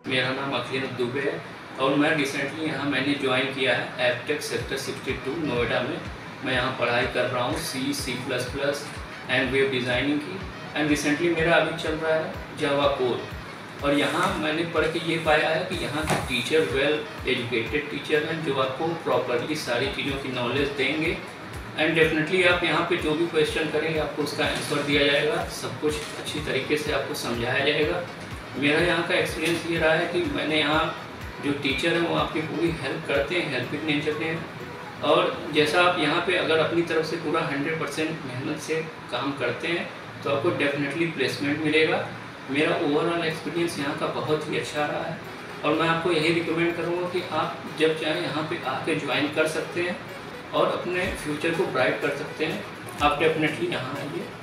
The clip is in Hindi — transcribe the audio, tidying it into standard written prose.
मेरा नाम अखिल दुबे है और मैं रिसेंटली यहाँ मैंने ज्वाइन किया है एपटेक सेक्टर 62 नोएडा में। मैं यहाँ पढ़ाई कर रहा हूँ C++ एंड वेब डिज़ाइनिंग की। एंड रिसेंटली मेरा अभी चल रहा है जावा कोर। और यहाँ मैंने पढ़ के ये पाया है कि यहाँ के टीचर वेल एजुकेटेड टीचर हैं जो आपको प्रॉपरली सारी चीज़ों की नॉलेज देंगे। एंड डेफिनेटली आप यहाँ पे जो भी क्वेश्चन करेंगे आपको उसका आंसर दिया जाएगा, सब कुछ अच्छी तरीके से आपको समझाया जाएगा। मेरा यहाँ का एक्सपीरियंस ये रहा है कि मैंने यहाँ जो टीचर हैं वो आपकी पूरी हेल्प करते हैं, हेल्पिंग नेचर हैं। और जैसा आप यहाँ पे अगर अपनी तरफ से पूरा 100% मेहनत से काम करते हैं तो आपको डेफिनेटली प्लेसमेंट मिलेगा। मेरा ओवरऑल एक्सपीरियंस यहाँ का बहुत ही अच्छा रहा है और मैं आपको यही रिकमेंड करूँगा कि आप जब चाहें यहाँ पे आके ज्वाइन कर सकते हैं और अपने फ्यूचर को ब्राइट कर सकते हैं। आप डेफिनेटली यहाँ आइए।